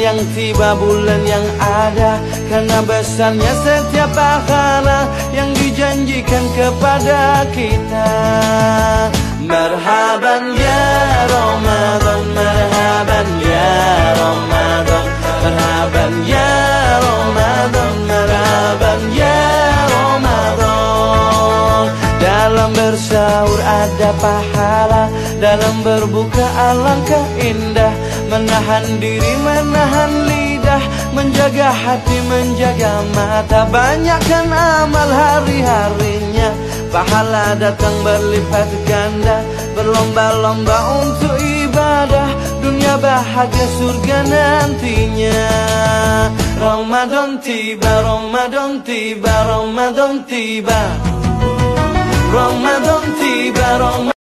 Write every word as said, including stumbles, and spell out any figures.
yang tiba, bulan yang ada, karena besarnya setiap pahala yang dijanjikan kepada kita. Marhaban ya Ramadan, marhaban ya Ramadan, marhaban ya Ramadan, marhaban ya Ramadan. Dalam bersahur ada pahala, dalam berbuka alangkah indah. Menahan diri, menahan lidah, menjaga hati, menjaga mata. Banyakkan amal hari-harinya, pahala datang berlipat ganda. Berlomba-lomba untuk ibadah, dunia bahagia surga nantinya. Ramadan tiba, Ramadan tiba, Ramadan tiba, Ramadan tiba, Ramadan